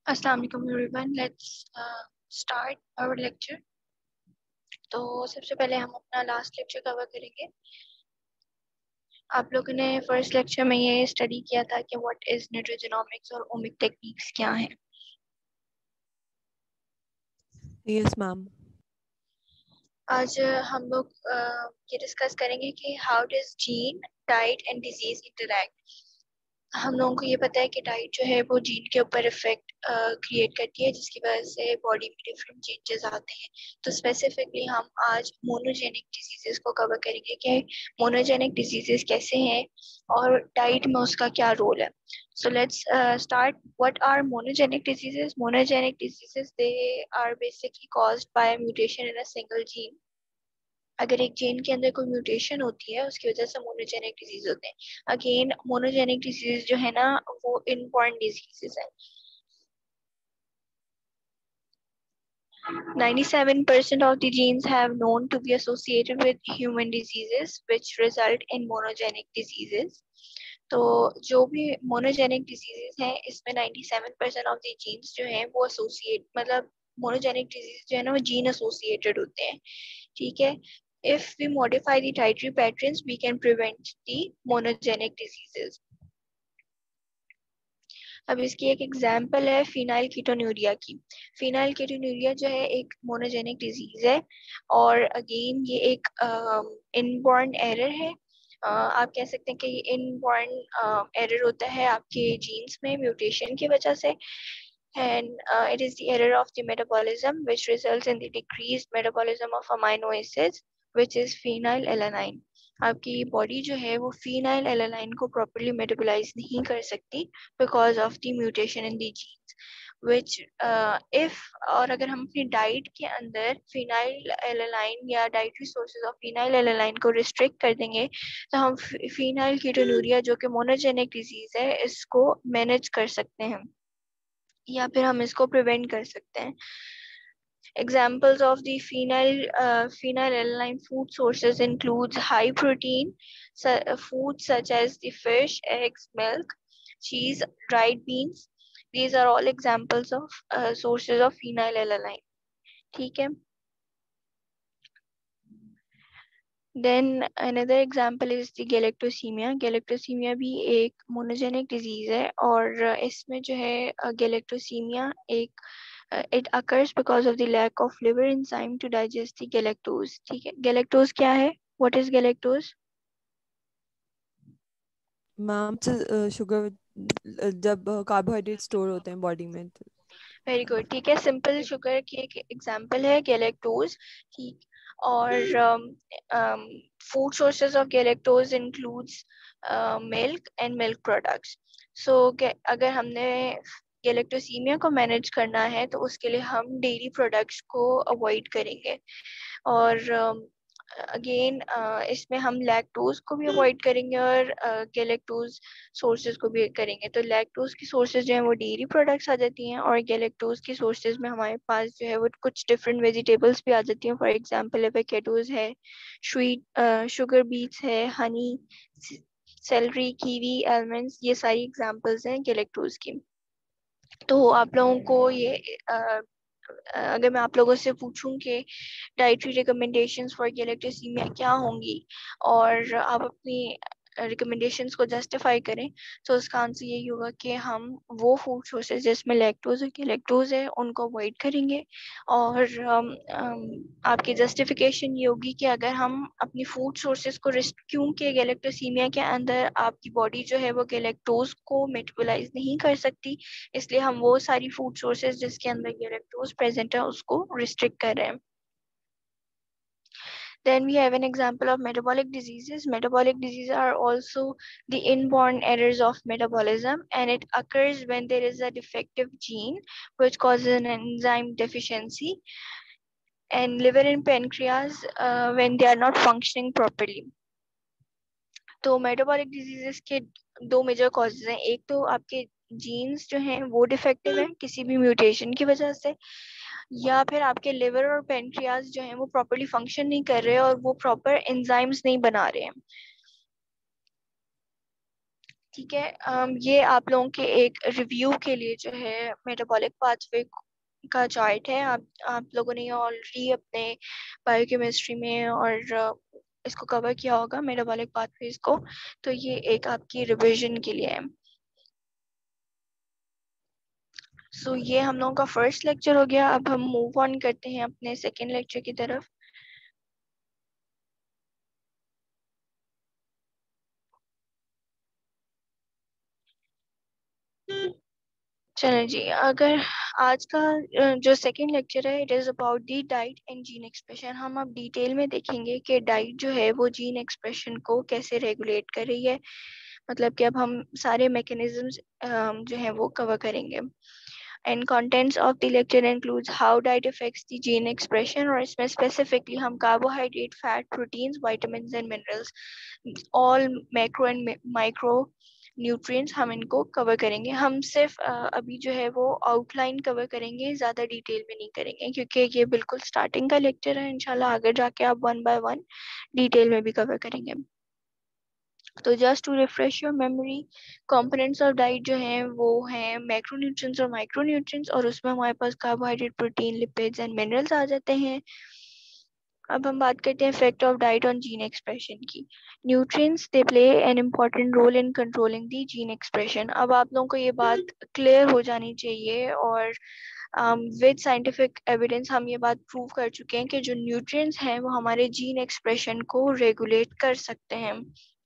अस्सलाम वालेकुम everyone, let's start our lecture. तो सबसे पहले हम अपना लास्ट लेक्चर कवर करेंगे। आप लोगों ने फर्स्ट लेक्चर में ये स्टडी किया था कि व्हाट इज न्यूट्रोजेनोमिक्स और ओमिक टेक्निक्स क्या हैं। Yes ma'am. आज हम लोग ये डिस्कस करेंगे कि how does gene, diet and disease interact. हम लोगों को ये पता है कि डाइट जो है वो जीन के ऊपर इफेक्ट क्रिएट करती है, जिसकी वजह से बॉडी में डिफरेंट चेंजेस आते हैं। तो स्पेसिफिकली हम आज मोनोजेनिक डिजीजेस को कवर करेंगे कि मोनोजेनिक डिजीजेस कैसे हैं और डाइट में उसका क्या रोल है। So let's start. What are monogenic diseases? Monogenic diseases, they are basically caused by mutation in a single gene. अगर एक जीन के अंदर कोई म्यूटेशन होती है, उसकी वजह से मोनोजेनिक डिजीज होते हैं। अगेन मोनोजेनिक डिजीज जो है ना, वो इनबॉर्न डिजीजेस है। 97% of the genes have known to be associated with human diseases which result in monogenic diseases. तो जो भी मोनोजेनिक डिजीजेस हैं, इसमें 97% ऑफ द जीन्स जो हैं वो एसोसिएट, मतलब मोनोजेनिक डिजीज जो है ना वो जीन एसोसिएटेड होते हैं। ठीक है। If we modify the dietary patterns, we can prevent the monogenic diseases. अब इसकी एक एग्जांपल है फिनाइल कीटोन्यूरिया की। फिनाइल कीटोन्यूरिया जो है एक मोनोजेनिक डिजीज है, और अगेन ये एक इनबॉर्न एरर है। आप कह सकते हैं कि ये इनबॉर्न एरर होता है आपके जीन्स में म्यूटेशन की वजह से। And it is the error of the metabolism which results in the decreased metabolism of amino acids, which is phenylalanine. आपकी बॉडी जो है वो फिनाइल एलानाइन को प्रॉपरली मेटाबोलाइज नहीं कर सकती because of the mutation in the genes which if, और अगर हम अपनी डाइट के अंदर फिनाइल एलानाइन या dietary sources of phenylalanine को रिस्ट्रिक्ट कर देंगे, तो हम फिनाइल कीटोन्यूरिया जो कि मोनोजेनिक डिजीज है इसको मैनेज कर सकते हैं, या फिर हम इसको प्रिवेंट कर सकते हैं। Examples of the phenylalanine food sources includes high protein foods such as the fish, eggs, milk, cheese, dried beans. These are all examples of sources of phenylalanine. ठीक है। Then another example is the galactosemia. Galactosemia भी एक monogenic disease है, और इसमें जो है galactosemia एक it occurs because of the lack of liver enzyme to digest the galactose. ठीक है। galactose क्या है? What is galactose? Ma'am sugar जब कार्बोहाइड्रेट स्टोर होते हैं बॉडी में तो। Very good. ठीक है, सिंपल शुगर की एक एग्जांपल है गैलेक्टोज। ठीक। और food sources of galactose includes milk and milk products. So अगर हमने गैलेक्टोसीमिया को मैनेज करना है तो उसके लिए हम डेयरी प्रोडक्ट्स को अवॉइड करेंगे, और अगेन इसमें हम लैक्टोज को भी अवॉइड करेंगे और गैलेक्टोज सोर्सेज को भी करेंगे। तो लैक्टोज की सोर्सेज जो है वो डेयरी प्रोडक्ट्स आ जाती हैं, और गैलेक्टोज की सोर्सेज में हमारे पास जो है वो कुछ डिफरेंट वेजिटेबल्स भी आ जाती हैं। फॉर एग्जांपल एवोकाडोज है, स्वीट शुगर बीट्स है, हनी, सेलरी, कीवी, आलमंड्स, ये सारी एग्जांपल्स हैं गैलेक्टोज की। तो आप लोगों को ये अगर मैं आप लोगों से पूछूं कि डाइटरी रिकमेंडेशंस फॉर गैलेक्टोसीमिया क्या होंगी, और आप अपनी रिकमेंडेशंस को जस्टिफाई करें, तो उसका आंसर यही होगा कि हम वो फूड सोर्सेज जिसमें लैक्टोज और गैलेक्टोज है उनको अवॉइड करेंगे। और आपकी जस्टिफिकेशन ये होगी कि अगर हम अपनी फूड सोर्सेज को क्योंकि गैलेक्टोसीमिया के अंदर आपकी बॉडी जो है वो गैलेक्टोज को मेटाबोलाइज नहीं कर सकती, इसलिए हम वो सारी फूड सोर्सेज जिसके अंदर गैलेक्टोज प्रेजेंट है उसको रिस्ट्रिक्ट कर रहे हैं। Then we have an example of metabolic diseases. Metabolic diseases are also the inborn errors of metabolism, and it occurs when there is a defective gene which causes an enzyme deficiency, and liver and pancreas when they are not functioning properly. तो metabolic diseases के दो major causes हैं। एक तो आपके jeans जो हैं वो डिफेक्टिव हैं किसी भी म्यूटेशन की वजह से, या फिर आपके लिवर और पेनक्रियाज जो हैं वो प्रॉपर्ली फंक्शन नहीं कर रहे और वो प्रॉपर एंजाइम्स नहीं बना रहे हैं। ठीक है। ये आप लोगों के एक रिव्यू के लिए जो है मेटाबॉलिक पाथवे का चार्ट है। आप लोगों ने ऑलरेडी अपने बायोकेमिस्ट्री में और इसको कवर किया होगा मेटाबॉलिक पाथवेज को, तो ये एक आपकी रिवीजन के लिए है। सो ये हम लोगों का फर्स्ट लेक्चर हो गया। अब हम मूव ऑन करते हैं अपने सेकेंड लेक्चर की तरफ। चलें जी, अगर आज का जो सेकेंड लेक्चर है, it is about the diet and gene expression. हम अब डिटेल में देखेंगे कि डाइट जो है वो जीन एक्सप्रेशन को कैसे रेगुलेट कर रही है। मतलब कि अब हम सारे मैकेनिज्म्स जो हैं वो कवर करेंगे। And contents of the lecture includes how diet affects the gene expression, और इसमें स्पेसिफिकली हम carbohydrate, fat, proteins, vitamins and minerals, all macro and micro nutrients, हम इनको कवर करेंगे। हम सिर्फ अभी जो है वो आउटलाइन कवर करेंगे, ज़्यादा डिटेल में नहीं करेंगे, क्योंकि ये बिल्कुल स्टार्टिंग का लेक्चर है। इंशाल्लाह आगे जाके आप वन बाय वन डिटेल में भी कवर करेंगे। तो just to refresh your memory, components of diet जो हैं वो हैं मैक्रोन्यूट्रिएंट्स और माइक्रोन्यूट्रिएंट्स, और उसमें हमारे पास carbohydrate, protein, lipids and minerals आ जाते हैं। अब हम बात करते हैं effect of diet on gene expression की। Nutrients they play an important role in controlling the gene expression. अब आप लोगों को ये बात क्लियर हो जानी चाहिए, और विद साइंटिफिक एविडेंस हम ये बात प्रूव कर चुके हैं कि जो न्यूट्रिएंट्स हैं वो हमारे जीन एक्सप्रेशन को रेगुलेट कर सकते हैं।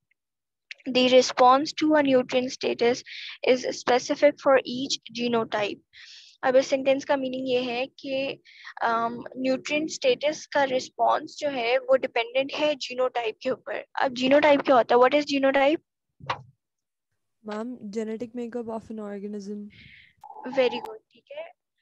The response to a nutrient status is specific for each genotype. अब इस सेंटेंस का मीनिंग ये है कि न्यूट्रिएंट स्टेटस का रिस्पॉन्स जो है वो डिपेंडेंट है जीनोटाइप के ऊपर। अब जीनोटाइप क्या होता है? What is genotype? Ma'am, genetic makeup of an organism. Very good, ठीक है।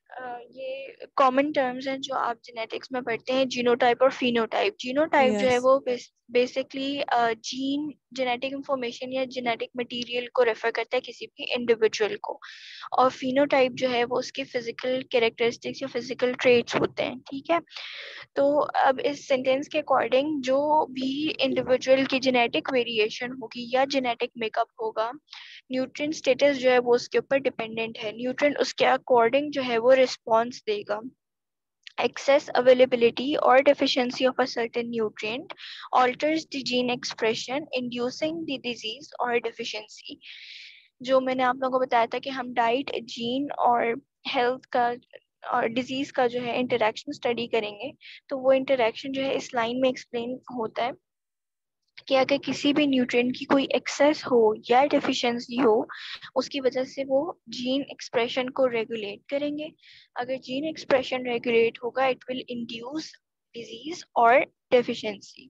ये कॉमन टर्म्स हैं जो आप जेनेटिक्स में पढ़ते हैं, जीनोटाइप और फिनोटाइप। जीनोटाइप जो है यस। वो बेसिकली जीन जेनेटिक इंफॉर्मेशन या जेनेटिक मटेरियल को रेफर करता है किसी भी इंडिविजुअल को, और फिनोटाइप जो है वो उसके फिजिकल कैरेक्टरिस्टिक्स या फिजिकल ट्रेट्स होते हैं। ठीक है। तो अब इस सेंटेंस के अकॉर्डिंग जो भी इंडिविजुअल की जेनेटिक वेरिएशन होगी या जेनेटिक मेकअप होगा, न्यूट्रिएंट स्टेटस जो है वो उसके ऊपर डिपेंडेंट है। न्यूट्रिएंट उसके अकॉर्डिंग जो है वो रिस्पॉन्स देगा। Excess availability or deficiency of a certain nutrient alters the gene expression, inducing the disease or deficiency. जो मैंने आप लोगों को बताया था कि हम डाइट, जीन और हेल्थ का और डिजीज का जो है इंटरेक्शन स्टडी करेंगे, तो वो इंटरेक्शन जो है इस लाइन में एक्सप्लेन होता है कि अगर किसी भी न्यूट्रिएंट की कोई एक्सेस हो या डेफिशिएंसी हो, उसकी वजह से वो जीन एक्सप्रेशन को रेगुलेट करेंगे। अगर जीन एक्सप्रेशन रेगुलेट होगा, इट विल इंड्यूस डिजीज और deficiency.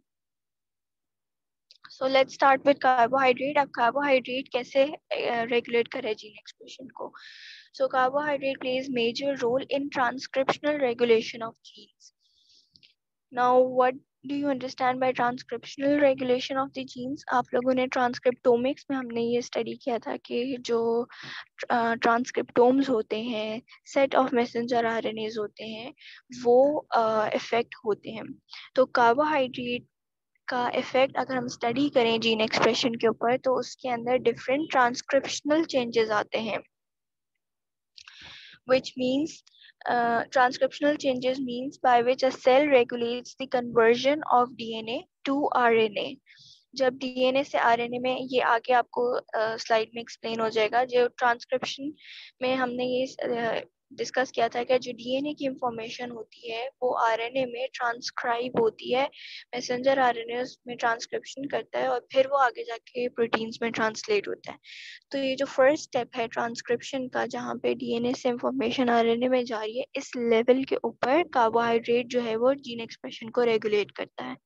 So let's start with carbohydrate. अब कार्बोहाइड्रेट कैसे रेगुलेट करे जीन एक्सप्रेशन को? So carbohydrate plays major role in transcriptional regulation of genes. Now, what do you understand by transcriptional regulation of the genes? आप लोगों ने transcriptomics में हमने ये स्टडी किया था कि जो ट्रांसक्रिप्टोम्स होते हैं, सेट ऑफ मैसेंजर आरएनएज होते हैं, वो इफेक्ट होते हैं। तो कार्बोहाइड्रेट का इफेक्ट अगर हम स्टडी करें जीन एक्सप्रेशन के ऊपर, तो उसके अंदर डिफरेंट ट्रांसक्रिप्शनल चेंजेस आते हैं, which means transcriptional changes means by which a cell regulates the conversion of DNA to RNA. जब डीएनए से आरएनए में, ये आगे आपको स्लाइड में एक्सप्लेन हो जाएगा। जो ट्रांसक्रिप्शन में हमने ये डिस्कस किया था कि जो डीएनए की इंफॉर्मेशन होती है वो आरएनए में ट्रांसक्राइब होती है, मैसेंजर आरएनए में ट्रांसक्रिप्शन करता है, और फिर वो आगे जाके प्रोटीन्स में ट्रांसलेट होता है। तो ये जो फर्स्ट स्टेप है ट्रांसक्रिप्शन का, जहाँ पे डीएनए से इंफॉर्मेशन आरएनए में जा रही है, इस लेवल के ऊपर कार्बोहाइड्रेट जो है वो जीन एक्सप्रेशन को रेगुलेट करता है।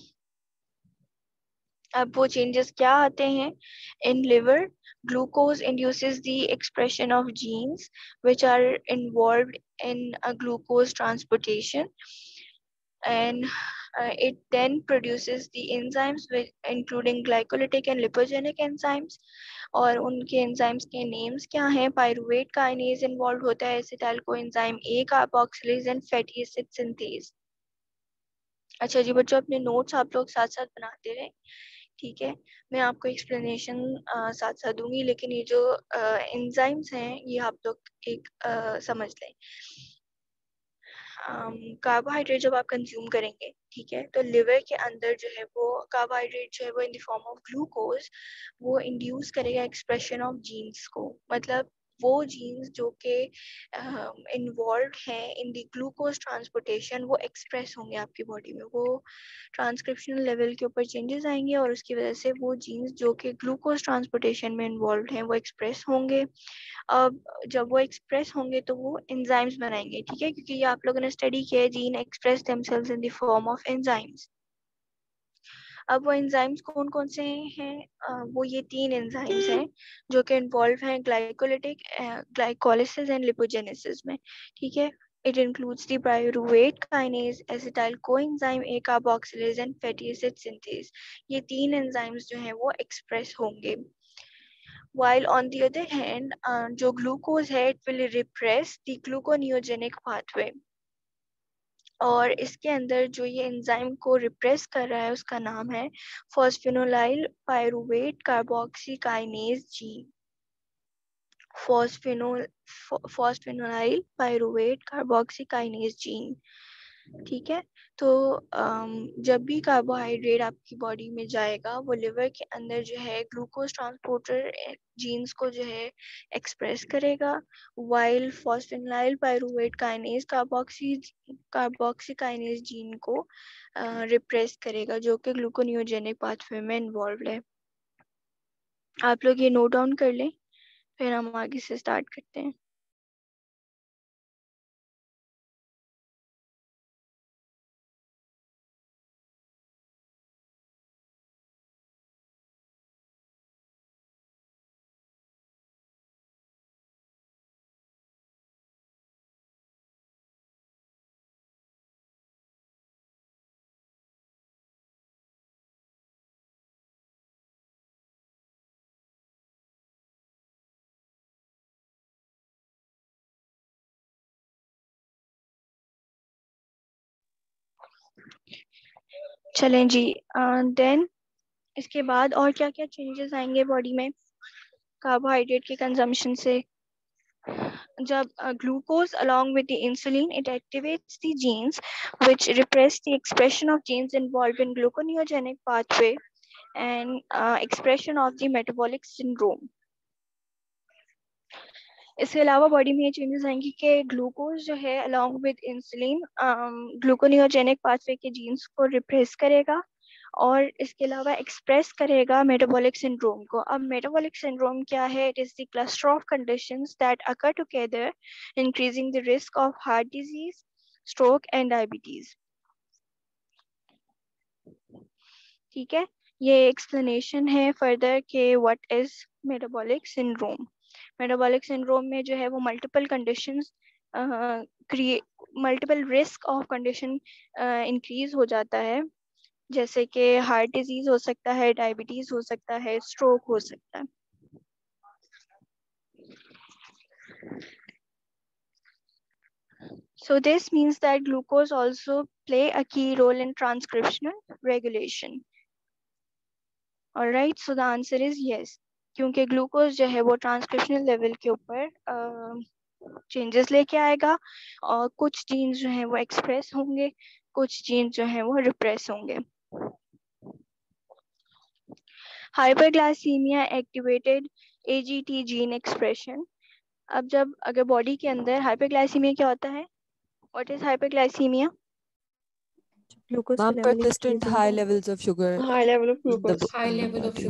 अब वो चेंजेस क्या आते हैं? In liver, glucose induces the expression of genes which are involved in glucose transportation, and it then produces the enzymes including glycolytic and lipogenic enzymes। और उनके एंजाइम्स के नेम्स क्या हैं? पायरुवेट काइनेज इन्वॉल्व होता है, acetyl coenzyme A, carboxylase and fatty acid synthase. अच्छा जी बच्चों, अपने नोट्स आप लोग साथ साथ बनाते रहे, ठीक है, मैं आपको एक्सप्लेनेशन साथ साथ दूंगी, लेकिन ये जो एंजाइम्स हैं ये आप लोग एक समझ लें। कार्बोहाइड्रेट जब आप कंज्यूम करेंगे, ठीक है, तो लिवर के अंदर जो है वो कार्बोहाइड्रेट जो है वो in the form of glucose वो इंड्यूस करेगा एक्सप्रेशन ऑफ जीन्स को। मतलब वो जीन्स जो कि इन्वॉल्व हैं इन द ग्लूकोज ट्रांसपोर्टेशन वो एक्सप्रेस होंगे आपकी बॉडी में। वो ट्रांसक्रिप्शनल लेवल के ऊपर चेंजेस आएंगे और उसकी वजह से वो जीन्स जो कि ग्लूकोज ट्रांसपोर्टेशन में इन्वॉल्व हैं वो एक्सप्रेस होंगे। अब जब वो एक्सप्रेस होंगे तो वो एंजाइम्स बनाएंगे, ठीक है, क्योंकि ये आप लोगों ने स्टडी किया है, gene express themselves in the form of enzymes. अब वो एंजाइम्स कौन कौन से हैं? वो ये 3 एंजाइम्स हैं जो कि इन्वॉल्व हैं ग्लाइकोलिटिक ग्लाइकोलिसिस एंड लिपोजेनेसिस में, ठीक है। It includes the pyruvate kinase, acetyl coenzyme A carboxylase and fatty acid synthase। ये 3 एंजाइम्स जो हैं वो एक्सप्रेस होंगे। While on the other hand, जो ग्लूकोज है it will repress the gluconeogenic pathway। और इसके अंदर जो ये एंजाइम को रिप्रेस कर रहा है उसका नाम है phosphoenolyl pyruvate carboxy kinase gene. Phosphoenol phosphoenolyl pyruvate carboxy kinase gene, ठीक है। तो जब भी कार्बोहाइड्रेट आपकी बॉडी में जाएगा वो लिवर के अंदर जो है ग्लूकोज ट्रांसपोर्टर जीन्स को जो है एक्सप्रेस करेगा, while phosphoenolyl pyruvate kinase carboxy kinase gene को रिप्रेस करेगा जो कि ग्लूकोनियोजेनिक पाथवे में इन्वॉल्व है। आप लोग ये नोट डाउन कर लें, फिर हम आगे से स्टार्ट करते हैं। चलें जी, देन इसके बाद और क्या क्या चेंजेस आएंगे बॉडी में कार्बोहाइड्रेट के कंजम्पशन से? जब glucose along with the insulin it activates the genes which repress the expression of genes involved in gluconeogenic pathway and expression of the metabolic syndrome। इसके अलावा बॉडी में ये चेंजेस आएंगी कि ग्लूकोज जो है along with insulin gluconeogenic pathway के genes को रिप्रेस करेगा और इसके अलावा एक्सप्रेस करेगा मेटाबॉलिक सिंड्रोम को। अब मेटाबॉलिक सिंड्रोम क्या है? It is the cluster of conditions that occur together increasing the risk of heart disease, stroke and diabetes, ठीक है। ये एक्सप्लेनेशन है फर्दर के what is metabolic syndrome. Metabolic syndrome में जो है वो multiple conditions multiple risk of condition increase हो जाता है, जैसे कि हार्ट डिजीज हो सकता है, डायबिटीज हो सकता है, स्ट्रोक हो सकता है। So this means that glucose also play a key role in transcriptional regulation. All right, so the answer is yes, क्योंकि ग्लूकोज जो है वो ट्रांसक्रिप्शनल लेवल के ऊपर चेंजेस लेके आएगा और कुछ जीन्स जो हैं वो एक्सप्रेस होंगे, कुछ जीन्स जो हैं वो रिप्रेस होंगे। Hyperglycaemia activated AGT gene expression. अब जब अगर बॉडी के अंदर हाइपरग्लाइसीमिया क्या होता है? What is hyperglycaemia? ग्लूकोज का लेवल persistent इंक्रीज high होगा। levels of sugar high level of in the glucose. in the body.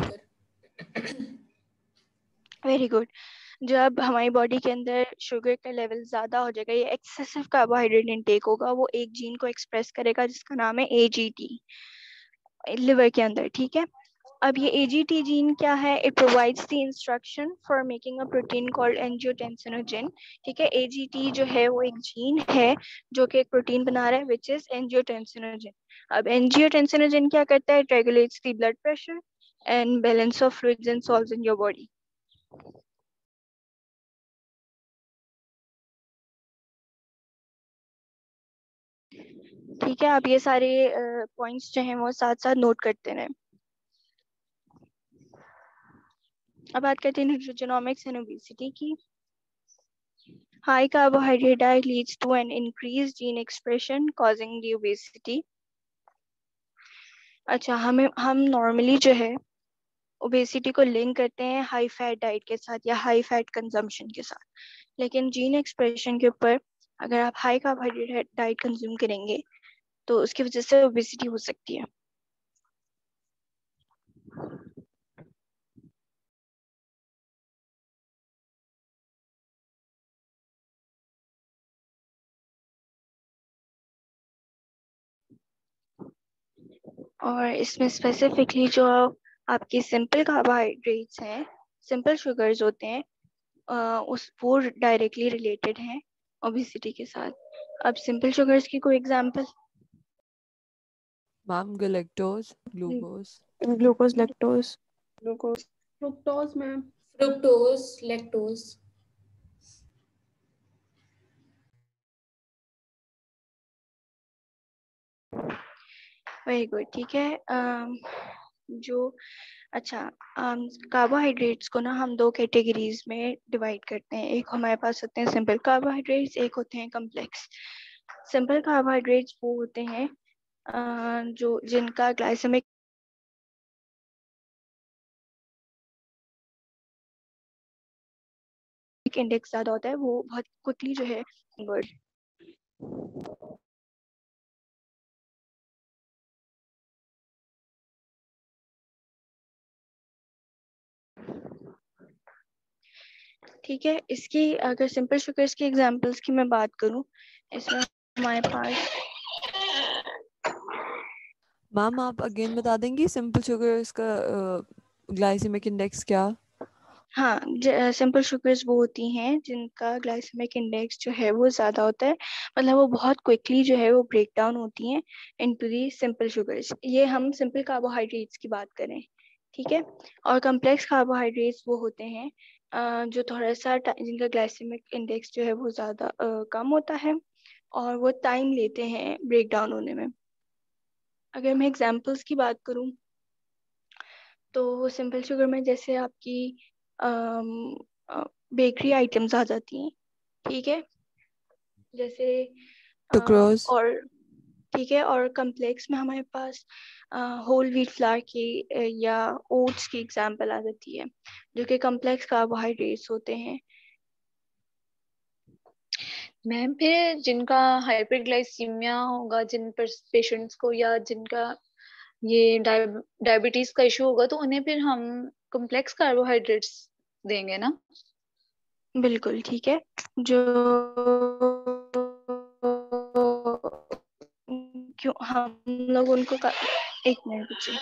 Very good. जब हमारी बॉडी के अंदर शुगर का लेवल ज्यादा हो जाएगा, ये एक्सेसिव कार्बोहाइड्रेट इनटेक होगा, वो एक जीन को एक्सप्रेस करेगा जिसका नाम है एजीटी लिवर के अंदर, ठीक है। अब ये एजीटी जीन क्या है? It provides the instruction for making a protein called angiotensinogen, ठीक है। एजीटी जो है वो एक जीन है जो कि एक प्रोटीन बना रहा है विच इज एंजियोटेंसिनोजन। अब एंजियोटेंसिनोजन क्या करता है? It regulates the blood pressure and balance of fluids and salts in your body. ठीक है, आप ये सारे पॉइंट्स जो हैं वो साथ साथ नोट करते रहें। अब बात करते हैं न्यूट्रिशनोमिक्स एंड ओबेसिटी की। High carbohydrate diet leads to an increase gene expression causing the obesity. अच्छा, हम नॉर्मली जो है ओबेसिटी को लिंक करते हैं हाई फैट डाइट के साथ या हाई फैट कंजम्पशन के साथ, लेकिन जीन एक्सप्रेशन के ऊपर अगर आप हाई कार्बोहाइड्रेट डाइट कंज्यूम करेंगे तो उसकी वजह से ओबेसिटी हो सकती है। और इसमें स्पेसिफिकली जो आपकी सिंपल कार्बोहाइड्रेट्स हैं, सिंपल शुगर्स होते हैं, उस वो डायरेक्टली रिलेटेड हैं ओबेसिटी के साथ। अब सिंपल शुगर्स की कोई example? Ma'am galactose, glucose. Glucose, lactose. Fructose ma'am. Fructose, lactose. Very good, ठीक है। जो अच्छा, कार्बोहाइड्रेट्स को ना हम दो कैटेगरीज में डिवाइड करते हैं। एक हमारे पास होते हैं सिंपल कार्बोहाइड्रेट्स, एक होते हैं कॉम्प्लेक्स। सिंपल कार्बोहाइड्रेट्स वो होते हैं जो जिनका ग्लाइसेमिक इंडेक्स ज्यादा होता है, वो बहुत क्विकली जो है convert। ठीक है, इसकी अगर सिंपल शुगर्स की एग्जांपल्स की मैं बात करूं, इसमें हमारे पास मैम आप अगेन बता देंगी सिंपल शुगर इसका ग्लाइसेमिक इंडेक्स क्या? हाँ, सिंपल शुगर्स वो होती हैं जिनका ग्लाइसेमिक इंडेक्स जो है वो ज़्यादा होता है, मतलब वो बहुत क्विकली जो है वो ब्रेक डाउन होती हैं इनटू दी सिंपल शुगर्स। ये हम सिंपल कार्बोहाइड्रेट्स की बात करें, ठीक है। और कम्प्लेक्स कार्बोहाइड्रेट्स वो होते हैं जो थोड़ा सा जिनका ग्लाइसेमिक इंडेक्स जो है वो ज़्यादा कम होता है और वो टाइम लेते हैं ब्रेक डाउन होने में। अगर मैं एग्जांपल्स की बात करूँ तो सिंपल शुगर में जैसे आपकी बेकरी आइटम्स आ जाती हैं, ठीक है, जैसे सुक्रोज। और ठीक है, और कम्प्लेक्स में हमारे पास होल व्हीट फ्लावर की या ओट्स की एग्जांपल आ जाती है, जो कि कम्प्लेक्स कार्बोहाइड्रेट्स होते हैं। मैम फिर जिनका हाइपरग्लाइसीमिया होगा, जिन पर पेशेंट्स को, या जिनका ये डायबिटीज का इशू होगा, तो उन्हें फिर हम कॉम्प्लेक्स कार्बोहाइड्रेट्स देंगे ना? बिल्कुल ठीक है। जो क्यों हम लोग उनको एक मिनट रुकिए।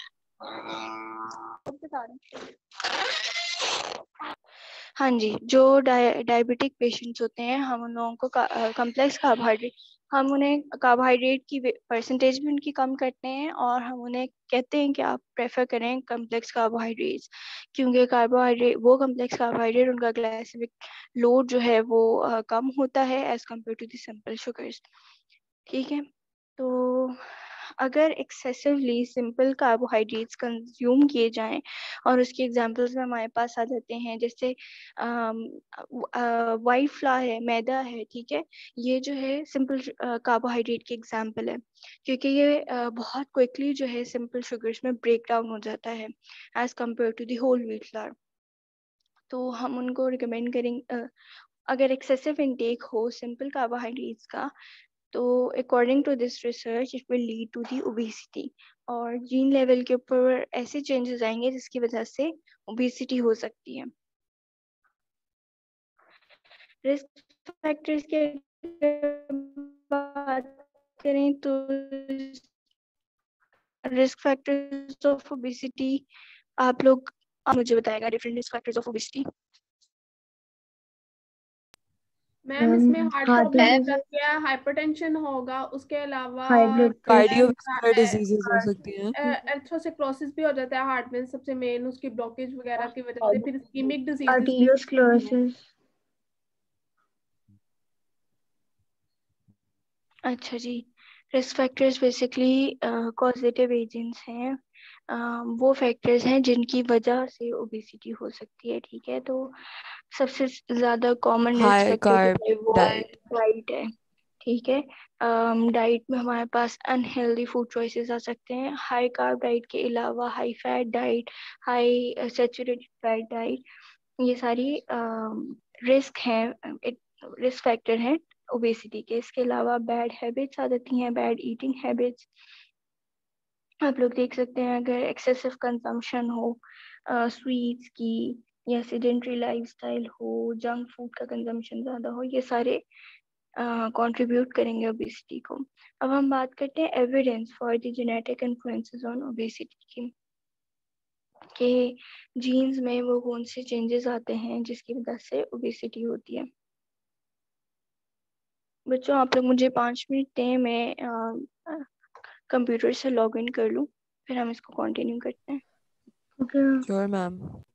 हाँ जी, जो डायबिटिक पेशेंट्स होते हैं, हम उन लोगों को कम्प्लेक्स कार्बोहाइड्रेट, हम उन्हें कार्बोहाइड्रेट की परसेंटेज भी उनकी कम करते हैं और हम उन्हें कहते हैं कि आप प्रेफर करें कम्प्लेक्स कार्बोहाइड्रेट्स, क्योंकि कार्बोहाइड्रेट वो कम्प्लेक्स कार्बोहाइड्रेट उनका ग्लाइसेमिक लोड जो है वो कम होता है as compared to the simple sugars, ठीक है। तो अगर एक्सेसिवली सिंपल कार्बोहाइड्रेट्स कंज्यूम किए जाएं, और उसके एग्जांपल्स में हमारे पास आ जाते हैं, जैसे वाइट फ्लावर है, मैदा है, ठीक है, ये जो है सिंपल कार्बोहाइड्रेट की एग्जांपल है, क्योंकि ये बहुत क्विकली जो है सिंपल शुगर्स में ब्रेक डाउन हो जाता है as compared to the whole wheat flour. तो हम उनको रिकमेंड करेंगे, अगर एक्सेसिव इनटेक हो सिंपल कार्बोहाइड्रेट्स का, तो according to this research it will lead to the obesity, और जीन लेवल के ऊपर ऐसे चेंजेस आएंगे जिसकी वजह से ओबेसिटी हो सकती है। रिस्क फैक्टर्स की बात करें तो रिस्क फैक्टर्स ऑफ ओबेसिटी, आप मुझे बताएगा different risk factors of obesity. Ma'am इसमें हार्ट प्रॉब्लम हो मैम सकती है, हाइपरटेंशन होगा, उसके अलावा हाई ब्लड कार्डियोवैस्कुलर डिजीजेस हो सकती हैं। एर्थरोस्क्लेरोसिस भी हो जाता है हार्ट में, सबसे मेन उसकी ब्लॉकेज वगैरह की वजह से, फिर इस्कीमिक डिजीजेस भी। आर्टीरियोस्क्लेरोसिस। अच्छा जी, risk factors basically causative agents हैं वो फैक्टर्स हैं जिनकी वजह से ओबेसिटी हो सकती है, ठीक है। तो सबसे ज़्यादा कॉमन रिस्क हाई फैक्टर जो कार्ब है वो डाइट। डाइट है, ठीक है। डाइट में हमारे पास अनहेल्दी फूड चॉइसेस आ सकते हैं। हाई कार्ब डाइट के अलावा high fat diet, high saturated fat diet, ये सारी रिस्क हैं, रिस्क फैक्टर हैं ओबेसिटी के। इसके अलावा बैड हैबिट्स आ जाती हैं, बैड ईटिंग हैबिट्स। आप लोग देख सकते हैं अगर एक्सेसिव कंजम्पशन हो स्वीट्स की, या सेडेंट्री लाइफस्टाइल हो, जंक फूड का कंजम्पशन ज़्यादा हो, ये सारे कंट्रीब्यूट करेंगे ओबेसिटी को। अब हम बात करते हैं evidence for the genetic influences on obesity की, कि जीन्स में वो कौन से चेंजेस आते हैं जिसकी वजह से ओबेसिटी होती है। बच्चों आप लोग मुझे 5 मिनट दें, मैं कंप्यूटर से लॉग इन कर लूँ, फिर हम इसको कंटिन्यू करते हैं। Sure ma'am.